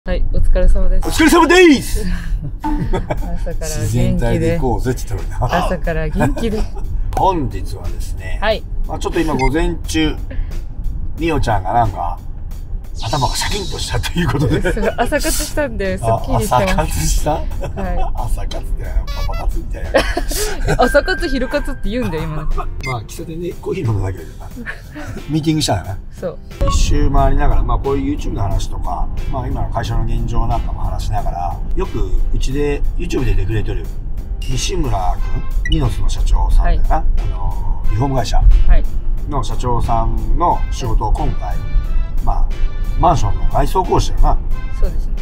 はい、お疲れ様です。 お疲れ様です。 朝から自然体で元気で。 行こうぜって言ったのにな。 朝から元気で。 本日はですね。 はい。 まあちょっと今午前中、みおちゃんがなんか頭がシャキンとしたということで。 朝活したんで、すっきりしてます。 朝活した？ はい。 朝活ってパパ活みたいな。 朝活、昼活って言うんだよ、今。 まあ喫茶店でコーヒー飲んだだけだけどな。ミーティングしたんだな。 そう。 一周回りながら、まあこういう YouTube の話とか、まあ今の会社の現状なんかも話しながら、よくうちで YouTube で出てくれてる西村君、ニノスの社長さんだよな、はい、リフォーム会社の社長さんの仕事を今回、まあマンションの外装工事だよな。 そうですね。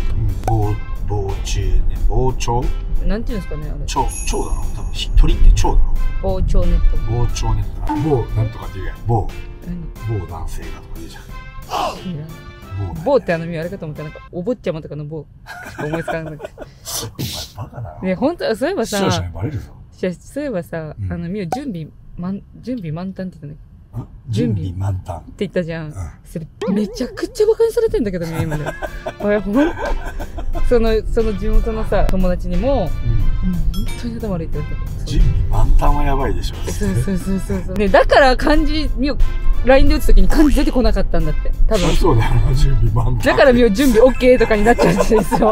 防潮なんていうんですかね、あれ。 蝶だろ、多分鳥って蝶だろ。 防潮ネット。 防潮ネットだな。防なんとかって言うやん。防男性がとか言うじゃん。棒って見あれかと思ったら、なんかお坊ちゃまとかの棒しか思いつかなくて。 お前バカだな。 ね、本当はそういえばさ、 視聴者にバレるぞ。 そういえばさ、みお準備満タンって言ったんだけど。 準備満タンって言ったじゃん。それめちゃくちゃバカにされてんだけどね、今で。その地元のさ友達にも、本当に頭悪いって言われた。 準備満タンはやばいでしょ。 そうね、だから漢字みお LINE で打つときに漢字出てこなかったんだって。多分そうだよな、準備満タン。 だからみお準備 OK とかになっちゃうんですよ。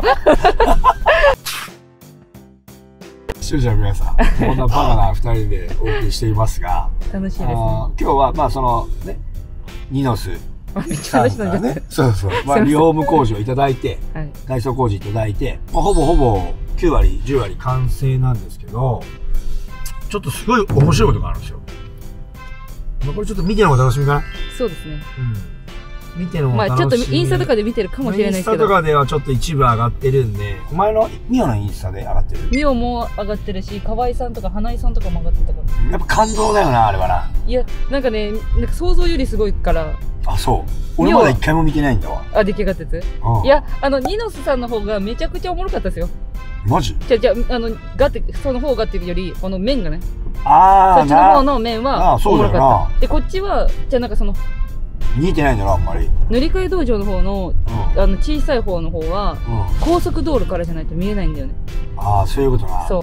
視聴者の皆さん、こんなバカな2人でお送りしていますが、 楽しいですね。 今日はまあそのね、ニノスめっちゃ話なんじゃない？ そう、まあリフォーム工事をいただいて、内装工事いただいて、まあほぼ9割10割完成なんですけど、ちょっとすごい面白いことがあるんですよ。まあこれちょっと見ての方が楽しみかな。 そうですね。 見ての方が楽しみ。 まあちょっとインスタとかで見てるかもしれないですけど。 インスタとかではちょっと一部上がってるんで、お前のミオのインスタで上がってる？ ミオも上がってるし、河合さんとか花井さんとかも上がってたから。 やっぱ感動だよな、あれはな。 いや、なんかね、想像よりすごいから。 あ、そう。俺まだ一回も見てないんだわ。 あ、出来上がったやつ？いや、ニノスさんの方がめちゃくちゃおもろかったですよ。 マジ？ じゃその方がっていうより、この面がね。 そっちの方の面はおもろかった。で、こっちは、じゃあなんかその、 見えてないんだな、あんまり。 塗り替え道場の方の、小さい方の方は、高速道路からじゃないと見えないんだよね。 ああ、そういうことな。 そう。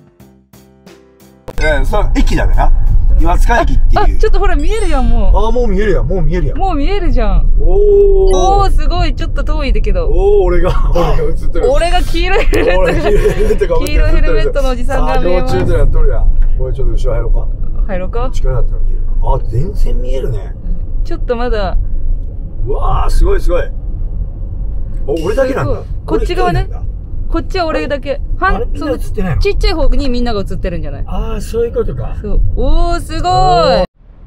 駅だべな。岩塚駅っていう。 あ、ちょっとほら見えるやん、もう。 ああ、もう見えるやん、もう見えるじゃん。 おー、すごい、ちょっと遠いだけど。 俺が映ってる。 俺が黄色いヘルメットのおじさんが見えます。 中でやっとるやん。これちょっと後ろ入ろうか。 入ろうか。 近くだったら見えるか。あ、全然見えるね。 ちょっとまだ。 うわー、すごい。俺だけなんだ。 こっち側ね。こっちは俺だけ。ちっちゃい方にみんなが映ってるんじゃない？ ああ、そういうことか。 そう。おー、すごい。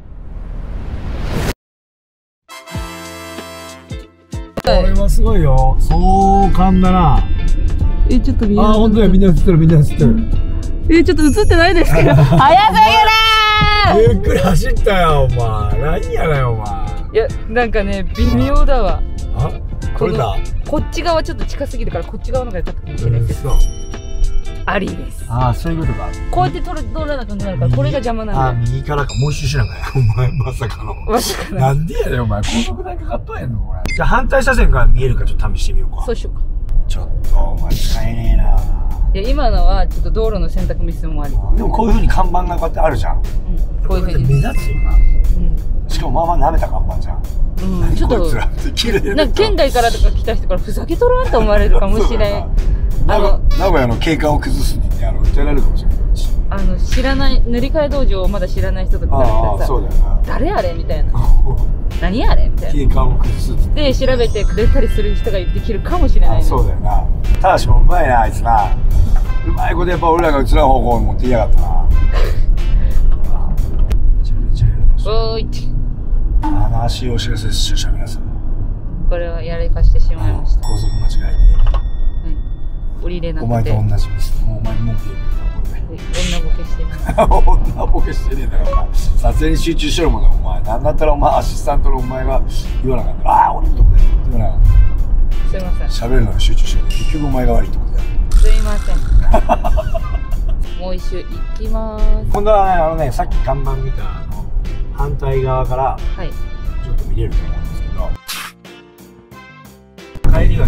これはすごいよ。壮観だな。 ちょっと見える。 あ、本当や、みんな映ってる。 ちょっと映ってないですけど。早すぎる。 ゆっくり走ったよ、お前。何やねん、お前。 いや、なんかね、微妙だわ。 あ、これだ。 こっち側ちょっと近すぎるから、こっち側のがちょっと見えるけど。ありです。 ああ、そういうことか。 こうやって通らなくなるから、これが邪魔なんだ。 ああ、右からか、もう一周しながら。お前、まさかの。なんでやねん、お前。高速代かかっとんやんの、これ。じゃあ、反対車線から見えるか、ちょっと試してみようか。 そうしようか。 ちょっと、お前、使えねえな。 いや、今のは、ちょっと道路の選択ミスもあり。 でも、こういう風に看板がこうやってあるじゃん。 こういう風に。 目立つよな。しかも、まあまあ舐めた看板じゃん。 ちょっと、なんか県外からとか来た人から、ふざけとらんと思われるかもしれん。 名古屋の景観を崩すって訴えられるかもしれないし、 知らない塗り替え道場をまだ知らない人とかからしたらさ、 そうだよな、 誰あれみたいな、何あれみたいな、 景観を崩すで調べてくれたりする人ができるかもしれない、 そうだよな。ただしもうまいな、あいつな。うまいことやっぱ俺らが映らん方向に持っていやがったな。めちゃめちゃやらかしおーいって話をお知らせ視聴者皆さん、 これはやらかしてしまいました。 高速間違えて降りれなくて、 お前と同じミス。もうお前に文句言えるよ、これで。 女ボケしてる。 女ボケしてねえんだから、お前。撮影に集中してるもんね、お前。なんだったらお前、アシスタントのお前が言わなかったら、ああ、俺のとこだよ。言わなかった。 すいません。 喋るのに集中してる。結局お前が悪いってことだよ。 すいません。もう一周行きまーす。 今度はね、さっき看板見た反対側から、ちょっと見れると思うんですけど、帰りがね、ちょっと間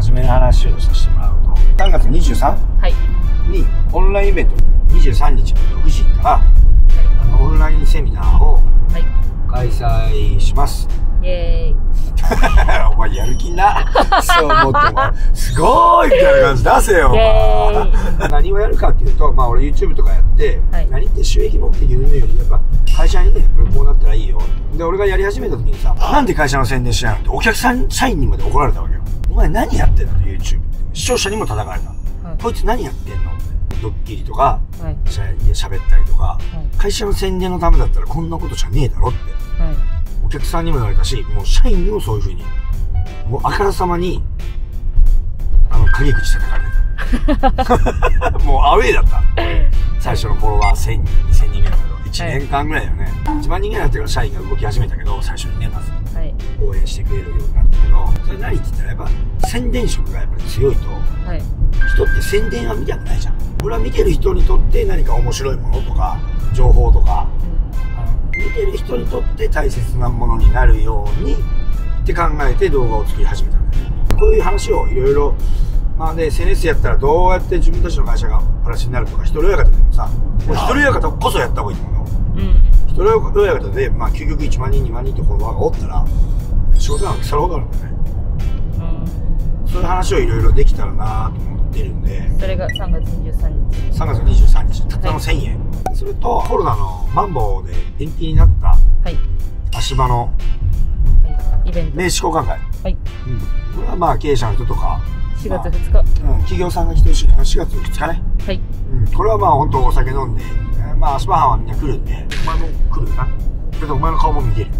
真面目な話をさせてもらうと、3月 23? にオンラインイベント23日の6時からオンラインセミナーを開催します。 イエーイお前やる気なそう思ってもすごいみたいな感じ出せよお前何をやるかっていうと、まあ俺 YouTube とかやって、何って収益目的云々よりやっぱ会社にね、これこうなったらいいよで、俺がやり始めた時にさ、なんで会社の宣伝しないのってお客さん社員にまで怒られたわけよ。お前何やってんの YouTube って視聴者にも叩かれた、こいつ何やってんのってドッキリとか、社員で喋ったりとか、会社の宣伝のためだったらこんなことじゃねえだろって、お客さんにも言われたし、もう社員にもそういうふうにもうあからさまに陰口叩かれたもうアウェーだった最初のフォロワー1000人2000人ぐらいだけど1年間ぐらいだよね、1万人ぐらいになってから社員が動き始めたけど、最初にねまず応援してくれるようになったけど、それ何って言ったらやっぱ宣伝色がやっぱり強いと、人って宣伝は見たくないじゃん。俺は見てる人にとって何か面白いものとか情報とか見てる人にとって大切なものになるようにって考えて動画を作り始めたんだよね。こういう話をいろいろ、まあね、SNS やったらどうやって自分たちの会社がプラスになるとか、一人親方でもさ、一人親方こそやった方がいいと思うの。一人親方で、まあ究極1万人2万人ってフォロワーがおったら仕事なんて腐るほどあるんだよね。そういう話をいろいろできたらなと思ってるんで、 それが3月23日 3月23日たったの1000円、それとコロナのマンボウで延期になった足場のイベント名刺交換会、これはまあ経営者の人とか 4月2日、 企業さんが来てほしい4月2日ね、これはまあ本当お酒飲んで、まあ足場班はみんな来るんで、お前も来るな、けどお前の顔も見てる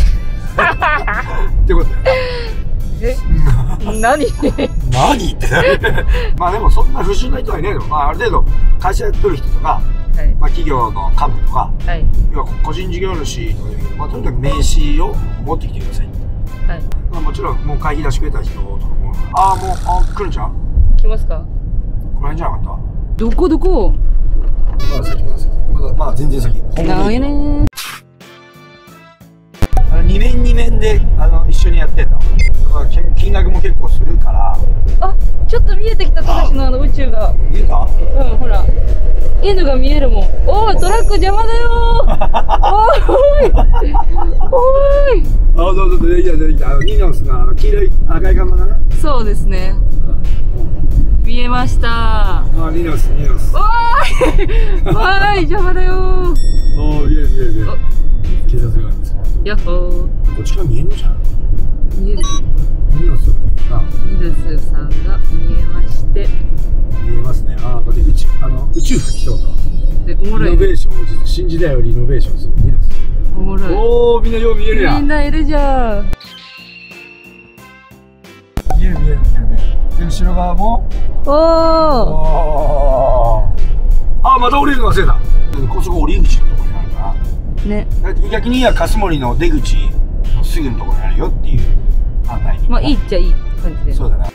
ってことだよ何何ってまあでもそんな不純な人はいないの。まあある程度会社やってる人とか、まあ企業の幹部とか、要は個人事業主とかいうけど、まあとにかく名刺を持ってきてくださいって。まあもちろんもう会費出してくれた人とかも、ああもう来るんじゃん？ 来ますか？ この辺じゃなかった？ どこ？ まだ先まだ全然先。 なんやねー。 2面で一緒にやってんの。金額も結構するから。 あ、ちょっと見えてきた、高橋の宇宙が。 見えた？ ほら N が見えるもん。おー、トラック邪魔だよーおーいどうぞ、いやニノスの黄色い赤い看板だな。 そうですね、見えました。 ニノスおーい邪魔だよー。 おー、見える警察があるんですよ。 やっほー。 こっちから見えんのじゃん。 見える。 ニノスが見えた。 ニノスさんが見えまして。 見えますね。ああ、これ宇宙服着とうか。 おもろい。 リノベーションを新時代をリノベーションする。ニノス。 おもろい。 おお、みんなよう見えるやん。 みんないるじゃん。 見える。で後ろ側も。 おお。 あ、また降りるの忘れた。高速降り口のところにあるからね。 逆に霞森の出口のすぐのところにあるよっていう案内に。 まあいいっちゃいい感じで。そうだな。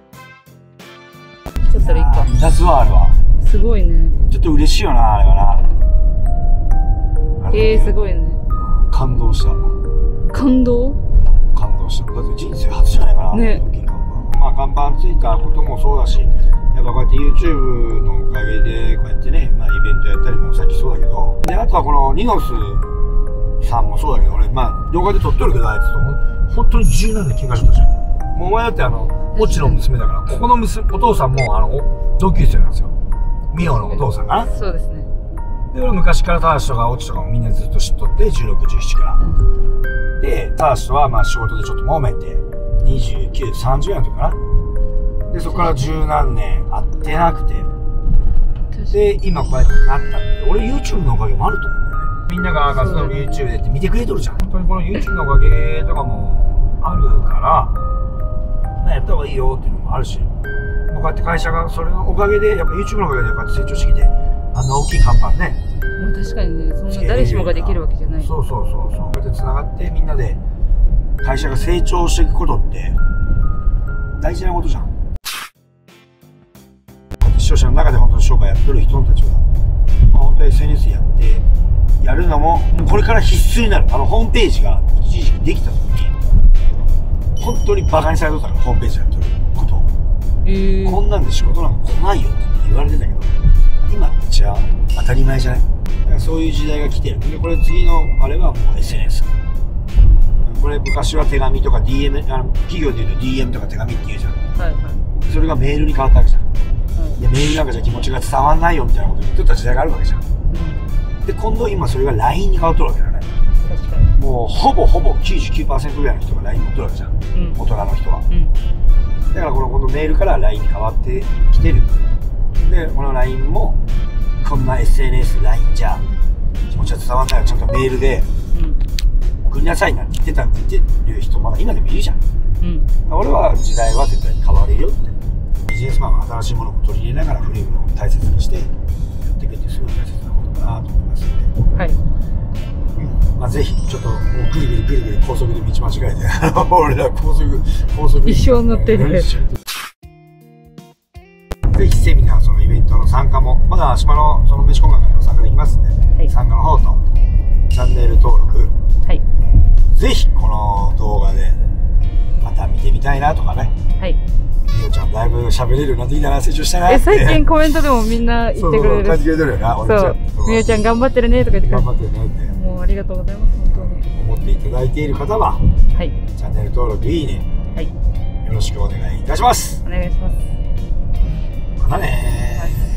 ちょっと一個。 目立つわあれは。 すごいね。 ちょっと嬉しいよなあれはな。 すごいね。 感動した。 感動した。だって人生初じゃないかな。ね。まあ看板ついたこともそうだし、やっぱこうやって YouTube のおかげでこうやってね、まあイベントやったりもさっきそうだけど、であとはこのニノスさんもそうだけど、俺まあ動画で撮っとるけどあいつと本当に柔軟で喧嘩しとったじゃん。もうお前だってオチの娘だから、ここのお父さんも同級生なんですよ。ミオのお父さんかな。 そうですね。 で俺昔からターシとかオチとかもみんなずっと知っとって、16、17から。でターシとはまあ仕事でちょっと揉めて29、30やの時かな。でそこから十何年会ってなくて、で今こうやってなったって、俺 YouTube のおかげもあると思うんだよね。みんなが活動の YouTube でって見てくれとるじゃん。本当にこの YouTube のおかげとかもあるからやった方がいいよっていうのもあるし、こうやって会社がそれのおかげでやっぱ YouTube のおかげでこうやって成長してきて、あんな大きい看板ね。 まあ確かにね、そんな誰しもができるわけじゃない。そうこうやってつながってみんなで会社が成長していくことって大事なことじゃん。視聴者の中で本当に商売やってる人たちは、本当に SNS やってやるのもこれから必須になる。ホームページが一時期できた時に本当にバカにされとったから、ホームページやってることこんなんで仕事なんか来ないよって言われてたけど、今じゃ当たり前じゃない？だからそういう時代が来てる。でこれ次のあれはもう SNS。これ昔は手紙とか DM、企業でいうと DM とか手紙って言うじゃん。はいはい。それがメールに変わったわけじゃん。でメールなんかじゃ気持ちが伝わんないよみたいなこと言っとった時代があるわけじゃん。で今度今それが LINE に変わっとるわけだね。確かに。もうほぼ 99% ぐらいの人が LINE 持っとるわけじゃん。大人の人は。だからこのメールから LINE に変わってきてる。でこの LINE もこんな SNS、LINE じゃ気持ちが伝わんないよ、ちゃんとメールで送りなさいなんて言ってる人まだ今でもいるじゃん。俺は時代は絶対に変わるよって。ビジネスマンは新しいものも取り入れながら古いものを大切にしてやっていくってすごい大切なことかなと思いますので、はい、まあぜひちょっともうぐるぐる高速で道間違えて俺ら高速一生乗ってる。 ぜひセミナー、そのイベントの参加もまだ島のその飯コンガから参加できますんで、はい、参加の方とチャンネル登録、はい、ぜひこの動画でまた見てみたいなとかね。はい。みおちゃんだいぶ喋れるようになってきたな、成長したなって。 最近コメントでもみんな言ってくれる。 感じてくれてるよな。 そう。みおちゃん頑張ってるねとか言って。 頑張ってるねって。 もうありがとうございます本当に。 思っていただいている方は、はい。チャンネル登録、いいね。はい。よろしくお願いいたします。 お願いします。 またねー。はい。